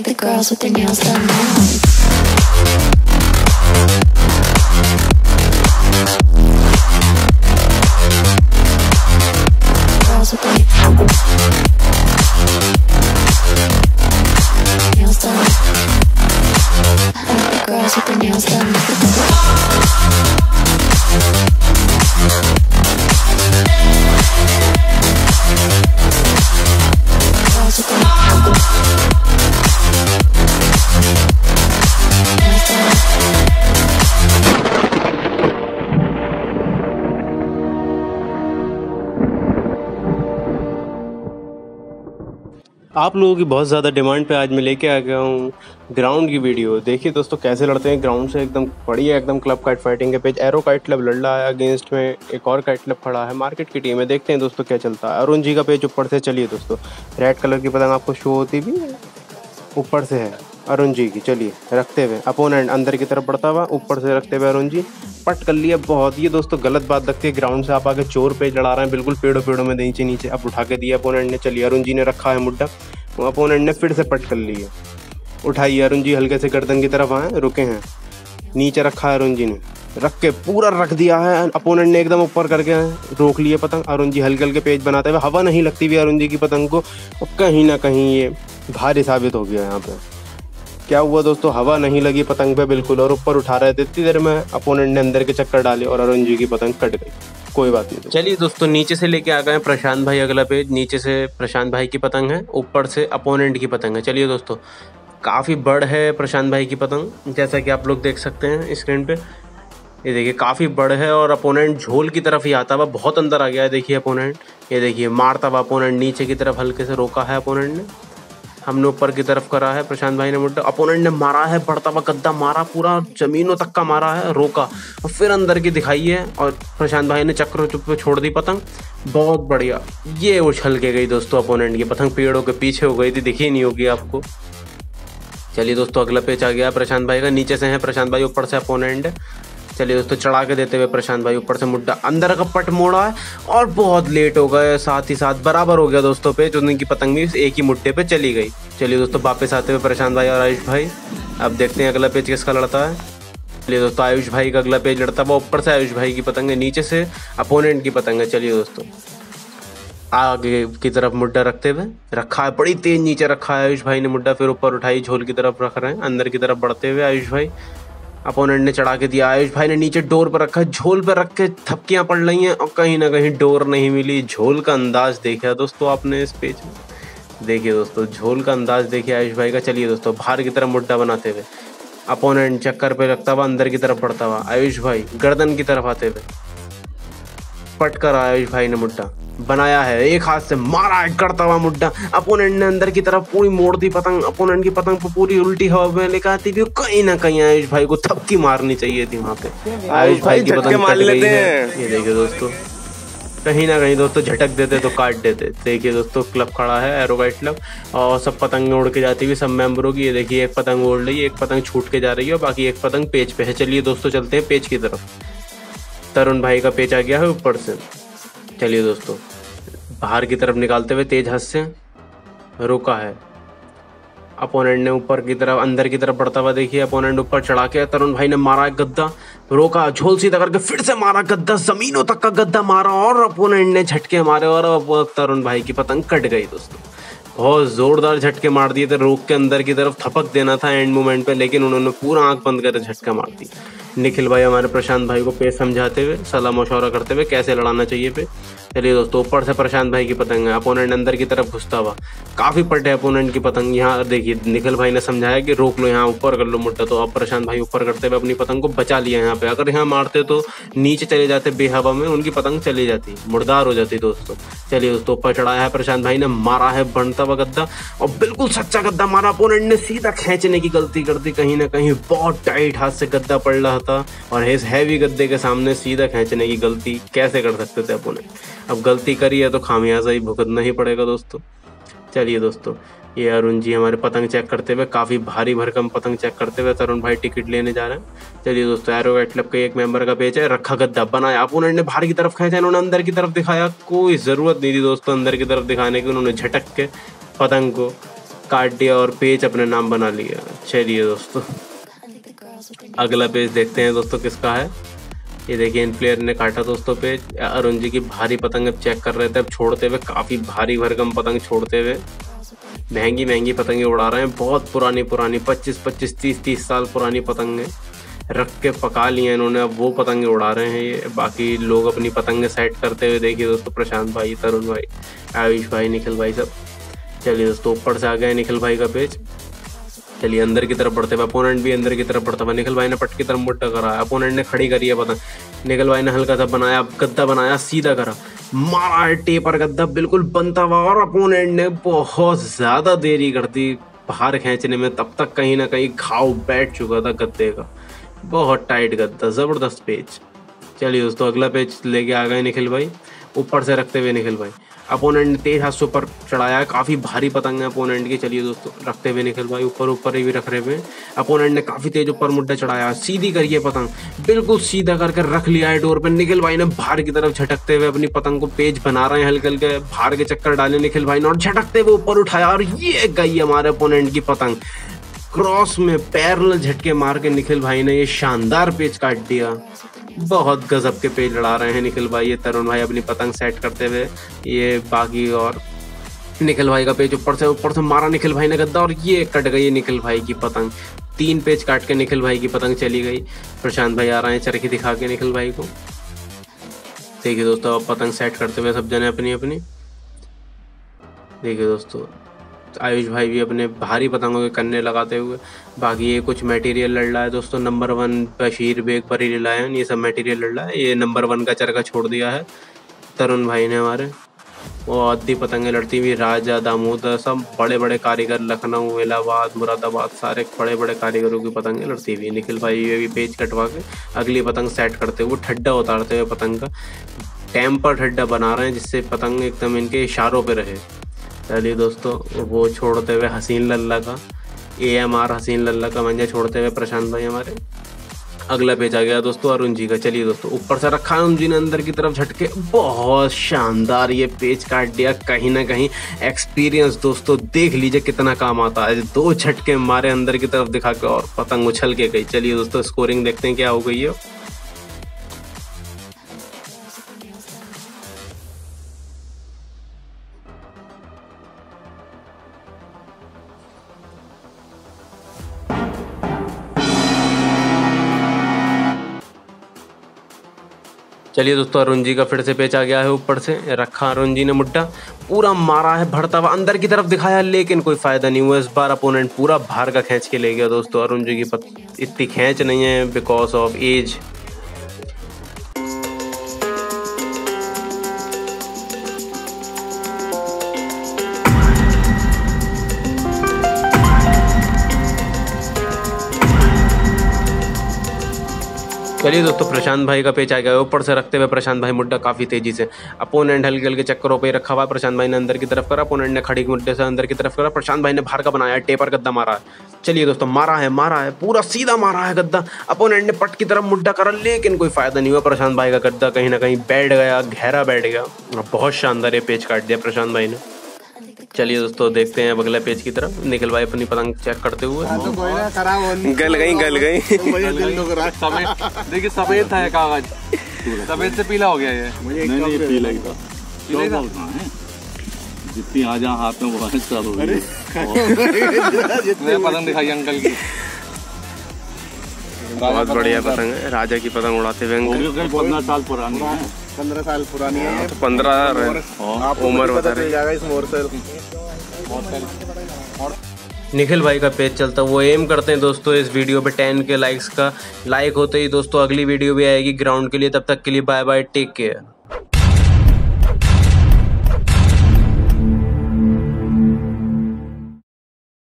the girls with their nails done now. Girls with their nails done. I like the girls with their nails done. Girls with their आप लोगों की बहुत ज़्यादा demand पे आज मैं लेके आ गया हूँ ग्राउंड की वीडियो। देखिए दोस्तों कैसे लड़ते हैं ग्राउंड से, एकदम बढ़िया, एकदम क्लब काइट फाइटिंग के पेज। एरो काइट क्लब लड़ रहा है, अगेंस्ट में एक और काइट क्लब खड़ा है, मार्केट की टीम है। देखते हैं दोस्तों क्या चलता है। अरुण जी का पेज ऊपर से, चलिए दोस्तों, रेड कलर की पतंग आपको शो होती भी ऊपर से है अरुण जी की। चलिए रखते हुए अपोनेंट अंदर की तरफ बढ़ता हुआ, ऊपर से रखते हुए अरुण जी पट कर लिया। बहुत ये दोस्तों गलत बात लगती है, ग्राउंड से आप आके चोर पेज लड़ा रहे हैं, बिल्कुल पेड़ों में नीचे नीचे अब उठा के दिया अपोनेंट ने। चलिए अरुण जी ने रखा है मुड्डा, अपोनेंट ने फिर से पट कर लिया। उठाइए अरुण जी, हल्के से गर्दन की तरफ आए, रुके हैं, नीचे रखा है अरुण जी ने, रख के पूरा रख दिया है। अपोनेंट ने एकदम ऊपर करके रोक लिए पतंग। अरुण जी हल्के हल्के पेज बनाते हुए, हवा नहीं लगती भी अरुण जी की पतंग को, और कहीं ना कहीं ये भारी साबित हो गया। यहाँ पे क्या हुआ दोस्तों, हवा नहीं लगी पतंग पे बिल्कुल, और ऊपर उठा रहे थे। इतनी देर में अपोनेंट ने अंदर के चक्कर डाले और अरुण जी की पतंग कट गई। कोई बात नहीं। चलिए दोस्तों नीचे से लेके आ गए प्रशांत भाई, अगला पेज। नीचे से प्रशांत भाई की पतंग है, ऊपर से अपोनेंट की पतंग है। चलिए दोस्तों, काफ़ी बड़ है प्रशांत भाई की पतंग, जैसा कि आप लोग देख सकते हैं स्क्रीन पे। ये देखिए काफ़ी बड़ है, और अपोनेंट झोल की तरफ ही आता हुआ बहुत अंदर आ गया है। देखिए अपोनेंट, ये देखिए मारता हुआ अपोनेंट नीचे की तरफ हल्के से रोका है अपोनेंट ने। हमने ऊपर की तरफ करा है, प्रशांत भाई ने मुड्डा, अपोनेंट ने मारा है, बढ़ता हुआ गद्दा मारा, पूरा जमीनों तक का मारा है, रोका और फिर अंदर की दिखाई है, और प्रशांत भाई ने चक्र चुप पे छोड़ दी पतंग। बहुत बढ़िया, ये उछल के गई दोस्तों अपोनेंट की पतंग, पेड़ों के पीछे हो गई थी, दिखी नहीं होगी आपको। चलिए दोस्तों अगला पेज आ गया प्रशांत भाई का। नीचे से है प्रशांत भाई, ऊपर से अपोनेंट। चलिए दोस्तों चढ़ा के देते हुए प्रशांत भाई ऊपर से मुड्डा, अंदर का पट मोड़ा है, और बहुत लेट हो गए। साथ ही साथ बराबर हो गया दोस्तों पे, जो उनकी पतंग भी एक ही मुड्डे पे चली गई। चलिए दोस्तों वापस आते हुए प्रशांत भाई और आयुष भाई। अब देखते हैं अगला पेज किसका लड़ता है। चलिए दोस्तों आयुष भाई का अगला पेज लड़ता है, ऊपर से आयुष भाई की पतंग है, नीचे से अपोनेंट की पतंग है। चलिए दोस्तों आगे की तरफ मुड्डा रखते हुए रखा है, बड़ी तेज नीचे रखा है आयुष भाई ने मुड्डा, फिर ऊपर उठाई, झोल की तरफ रख रहे हैं, अंदर की तरफ बढ़ते हुए आयुष भाई। अपोनेंट ने चढ़ा के दिया, आयुष भाई ने नीचे डोर पर रखा है, झोल पर रख के थपकियां पड़ रही हैं, और कहीं ना कहीं डोर नहीं मिली। झोल का अंदाज देखा दोस्तों आपने इस पेज में, देखिए दोस्तों झोल का अंदाज देखिए आयुष भाई का। चलिए दोस्तों बाहर की तरफ मुड्डा बनाते हुए अपोनेंट चक्कर पे रखता हुआ, अंदर की तरफ बढ़ता हुआ, आयुष भाई गर्दन की तरफ आते हुए पट कर आयुष भाई ने मुड्डा बनाया है, एक हाथ से मारा है करता हुआ मुड्डा। अपोनेंट ने अंदर की तरफ पूरी मोड़ दी पतंग, अपोनेंट की पतंग पर पूरी उल्टी हवा में लेकर आती थी। कहीं ना कहीं आयुष भाई को थपकी मारनी चाहिए थी वहां पे, आयुष भाई की पतंग कट गई है। ये देखिए दोस्तों, कहीं ना कहीं दोस्तों झटक देते तो काट देते। देखिए दोस्तों क्लब खड़ा है, एरो काइट क्लब, और सब पतंग उड़ के जाती हुई सब मेंबरों की। ये देखिए एक पतंग उड़ रही है, एक पतंग छूट के जा रही है, और बाकी एक पतंग पेज पे है। चलिए दोस्तों चलते हैं पेज की तरफ। तरुण भाई का पेज आ गया है ऊपर से। चलिए दोस्तों बाहर की तरफ निकालते हुए तेज हाथ से रोका है। अपोनेंट ने ऊपर की तरफ अंदर की तरफ बढ़ता हुआ, देखिए अपोनेंट ऊपर चढ़ा के तरुण भाई ने मारा गद्दा, रोका, झोल सीधा करके फिर से मारा गद्दा, जमीनों तक का गद्दा मारा, और अपोनेंट ने झटके मारे, और तरुण भाई की पतंग कट गई दोस्तों। बहुत जोरदार झटके मार दिए थे, रोक के अंदर की तरफ थपक देना था एंड मोमेंट पे, लेकिन उन्होंने पूरा आंख बंद कर झटका मार दी। निखिल भाई हमारे प्रशांत भाई को पेज समझाते हुए, सलाह मशवरा करते हुए कैसे लड़ाना चाहिए पे। चलिए दोस्तों ऊपर से प्रशांत भाई की पतंग है, अपोनेंट अंदर की तरफ घुसता हुआ, काफी पट है अपोनेंट की पतंग। यहाँ देखिए निखिल भाई ने समझाया कि रोक लो, यहाँ ऊपर कर लो मुड्डा, तो अब प्रशांत भाई ऊपर करते हुए अपनी पतंग को बचा लिया। यहाँ पे अगर यहाँ मारते तो नीचे चले जाते बेहवा में, उनकी पतंग चली जाती, मुर्दार हो जाती दोस्तों। चलिए दोस्तों ऊपर चढ़ाया है प्रशांत भाई ने, मारा है बनता हुआ गद्दा, और बिल्कुल सच्चा गद्दा मारा। अपोनेंट ने सीधा खींचने की गलती कर दी, कहीं ना कहीं बहुत टाइट हाथ से गद्दा पड़ रहा था, और इस हैवी गद्दे के सामने सीधा खींचने की गलती कैसे कर सकते थे अपोनेंट। अब गलती करी है तो खामियाजा ही भुगतना ही पड़ेगा दोस्तों। चलिए दोस्तों ये अरुण जी हमारे पतंग चेक करते हुए, काफ़ी भारी भरकम पतंग चेक करते हुए तरुण भाई टिकट लेने जा रहे हैं। चलिए दोस्तों एरो काइट क्लब के एक मेंबर का पेज है, रखा गद्दा बनाया, अपोनेंट ने बाहर की तरफ खींचा, इन्होंने अंदर की तरफ दिखाया, कोई ज़रूरत नहीं थी दोस्तों अंदर की तरफ दिखाने की, उन्होंने झटक के पतंग को काट दिया और पेज अपने नाम बना लिया। चलिए दोस्तों अगला पेज देखते हैं दोस्तों किसका है। ये देखिए इन प्लेयर ने काटा दोस्तों पेज। अरुण जी की भारी पतंग अब चेक कर रहे थे, अब छोड़ते हुए काफ़ी भारी भरकम पतंग छोड़ते हुए महंगी महंगी पतंगें उड़ा रहे हैं। बहुत पुरानी 25 30 साल पुरानी पतंगें रख के पका लिए इन्होंने, अब वो पतंगें उड़ा रहे हैं ये। बाकी लोग अपनी पतंगें सेट करते हुए देखिए दोस्तों, प्रशांत भाई, तरुण भाई, आयुष भाई, निखिल भाई सब। चलिए दोस्तों ऊपर से आ गए निखिल भाई का पेज। चलिए अंदर की तरफ बढ़ते हुए, अपोनेंट भी अंदर की तरफ बढ़ता हुआ। निखिल भाई ने पट की तरफ मुट्ठा करा, अपोनेंट ने खड़ी करी है पतंग। निखिल भाई ने हल्का सा बनाया, गद्दा बनाया, सीधा करा, मारा है टेपर गद्दा बिल्कुल बनता हुआ। और अपोनेंट ने बहुत ज़्यादा देरी कर दी बाहर खींचने में, तब तक कहीं ना कहीं घाव बैठ चुका था गद्दे का। बहुत टाइट गद्दा, ज़बरदस्त पेज। चलिए दोस्तों अगला पेज लेके आ गए निखिल भाई, ऊपर से रखते हुए निखिल भाई। अपोनेंट ने तेज हाथ से ऊपर चढ़ाया है, काफ़ी भारी पतंग है अपोनेंट की। चलिए दोस्तों रखते हुए निखिल भाई ऊपर ही भी रख रहे हुए। अपोनेंट ने काफ़ी तेज ऊपर मुड्ढा चढ़ाया, सीधी करिए पतंग, बिल्कुल सीधा करके रख लिया है डोर पे। निखिल भाई ने बाहर की तरफ झटकते हुए अपनी पतंग को पेज बना रहे हैं, हल्के हल्के बाहर के चक्कर डाले निखिल भाई ने और झटकते हुए ऊपर उठाया और ये गई हमारे अपोनेंट की पतंग। क्रॉस में पैरेलल झटके मार के निखिल भाई ने ये शानदार पेज काट दिया। बहुत गजब के पेज लड़ा रहे हैं निखिल भाई। ये तरुण भाई अपनी पतंग सेट करते हुए, ये बाकी और निखिल भाई का पेज ऊपर से मारा निखिल भाई ने गद्दा और ये कट गई निखिल भाई की पतंग। 3 पेज काट के निखिल भाई की पतंग चली गई। प्रशांत भाई आ रहे हैं चरखी दिखा के निखिल भाई को। देखिए दोस्तों अब पतंग सेट करते हुए सब जने अपनी अपनी। देखिए दोस्तों आयुष भाई भी अपने भारी पतंगों के कन्ने लगाते हुए। बाकी ये कुछ मटेरियल लड़ रहा है दोस्तों, नंबर 1 बशीर बेग परी रिलायन, ये सब मटेरियल लड़ रहा है। ये नंबर 1 का चरखा छोड़ दिया है तरुण भाई ने हमारे। वो आधी पतंगें लड़ती हुई राजा, दामोदर, सब बड़े बड़े कारीगर, लखनऊ, इलाहाबाद, मुरादाबाद, सारे बड़े बड़े कारीगरों की पतंगें लड़ती हुई। निखिल भाई ये भी पेज कटवा के अगली पतंग सेट करते हुए, ठड्डा उतारते हुए पतंग का टेम्पर ठड्डा बना रहे हैं जिससे पतंग एकदम इनके इशारों पर रहे। चलिए दोस्तों वो छोड़ते हुए हसीन लल्ला का, AMR हसीन लल्ला का मंजा छोड़ते हुए प्रशांत भाई हमारे। अगला पेज आ गया दोस्तों अरुण जी का। चलिए दोस्तों ऊपर से रखा अरुण जी ने अंदर की तरफ झटके, बहुत शानदार ये पेज काट दिया। कहीं ना कहीं एक्सपीरियंस दोस्तों देख लीजिए कितना काम आता है। 2 झटके मारे अंदर की तरफ दिखा के और पतंग उछल के गई। चलिए दोस्तों स्कोरिंग देखते हैं क्या हो गई है। चलिए दोस्तों अरुण जी का फिर से पेच आ गया है, ऊपर से रखा अरुण जी ने मुड्ढा, पूरा मारा है भरता हुआ, अंदर की तरफ दिखाया लेकिन कोई फायदा नहीं हुआ। इस बार अपोनेंट पूरा बाहर का खींच के ले गया दोस्तों। अरुण जी की इतनी खींच नहीं है बिकॉज ऑफ एज। चलिए दोस्तों प्रशांत भाई का पेच आ गया, ऊपर से रखते हुए प्रशांत भाई मुड्ढा काफ़ी तेजी से। अपोनेंट हल्के हल्के चक्करों पे रखा हुआ, प्रशांत भाई ने अंदर की तरफ करा, अपोनेंट ने खड़ी मुड्ढे से अंदर की तरफ करा, प्रशांत भाई ने बाहर का बनाया, टेपर गद्दा मारा है। चलिए दोस्तों मारा है पूरा सीधा मारा है गद्दा। अपोनेंट ने पट की तरफ मुड्ढा करा लेकिन कोई फायदा नहीं हुआ। प्रशांत भाई का गद्दा कहीं ना कहीं बैठ गया, गहरा बैठ गया। बहुत शानदार ये पेच काट दिया प्रशांत भाई ने। चलिए दोस्तों देखते हैं अगला पेज की तरफ। निखिल भाई अपनी पतंग चेक करते हुए, गल गई देखिए सफेद था कागज, सफेद से पीला हो गया ये। नहीं पीला ही था, जितनी आ जा हाथ में वो चालू हो गई। पतंग दिखाई अंकल की, बहुत बढ़िया पतंग है, राजा की पतंग उड़ाते हुए अंकल। 15 साल पुरानी है, 15 साल पुरानी है। तो 15 उम्र बता रहे। निखिल भाई का पेज चलता, वो एम करते हैं दोस्तों इस वीडियो पे 10 के लाइक्स का। लाइक होते ही दोस्तों अगली वीडियो भी आएगी ग्राउंड के लिए। तब तक के लिए बाय बाय, टेक केयर।